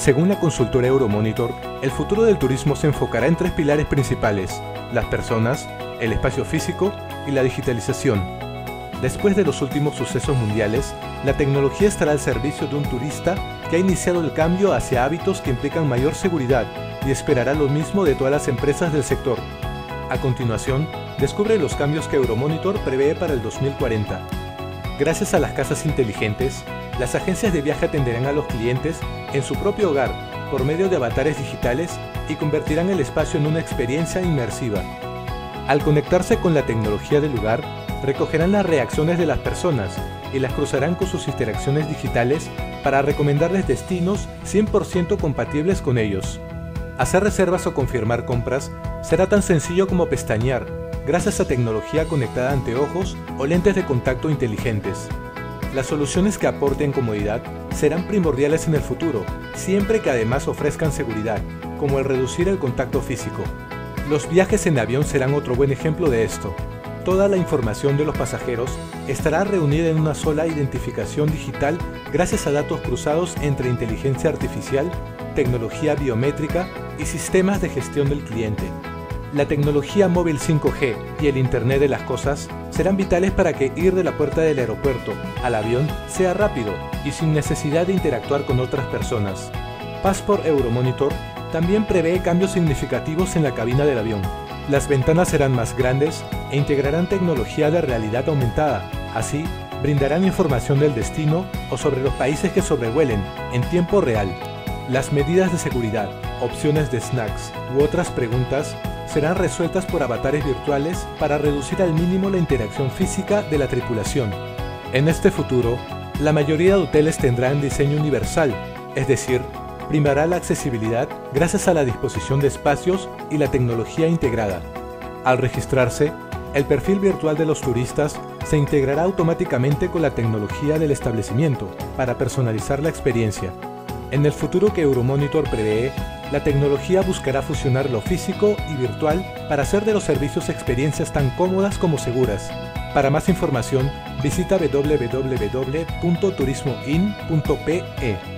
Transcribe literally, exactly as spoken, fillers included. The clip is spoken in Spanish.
Según la consultora Euromonitor, el futuro del turismo se enfocará en tres pilares principales: las personas, el espacio físico y la digitalización. Después de los últimos sucesos mundiales, la tecnología estará al servicio de un turista que ha iniciado el cambio hacia hábitos que implican mayor seguridad y esperará lo mismo de todas las empresas del sector. A continuación, descubre los cambios que Euromonitor prevé para el dos mil cuarenta. Gracias a las casas inteligentes, las agencias de viaje atenderán a los clientes en su propio hogar por medio de avatares digitales y convertirán el espacio en una experiencia inmersiva. Al conectarse con la tecnología del lugar, recogerán las reacciones de las personas y las cruzarán con sus interacciones digitales para recomendarles destinos cien por ciento compatibles con ellos. Hacer reservas o confirmar compras será tan sencillo como pestañear, gracias a tecnología conectada a anteojos o lentes de contacto inteligentes. Las soluciones que aporten comodidad serán primordiales en el futuro, siempre que además ofrezcan seguridad, como el reducir el contacto físico. Los viajes en avión serán otro buen ejemplo de esto. Toda la información de los pasajeros estará reunida en una sola identificación digital gracias a datos cruzados entre inteligencia artificial, tecnología biométrica y sistemas de gestión del cliente. La tecnología móvil cinco G y el Internet de las cosas serán vitales para que ir de la puerta del aeropuerto al avión sea rápido y sin necesidad de interactuar con otras personas. Passport Euromonitor también prevé cambios significativos en la cabina del avión. Las ventanas serán más grandes e integrarán tecnología de realidad aumentada. Así, brindarán información del destino o sobre los países que sobrevuelen en tiempo real. Las medidas de seguridad, opciones de snacks u otras preguntas serán resueltas por avatares virtuales para reducir al mínimo la interacción física de la tripulación. En este futuro, la mayoría de hoteles tendrán diseño universal, es decir, primará la accesibilidad gracias a la disposición de espacios y la tecnología integrada. Al registrarse, el perfil virtual de los turistas se integrará automáticamente con la tecnología del establecimiento para personalizar la experiencia. En el futuro que Euromonitor prevé, la tecnología buscará fusionar lo físico y virtual para hacer de los servicios experiencias tan cómodas como seguras. Para más información, visita w w w punto turismo in punto p e.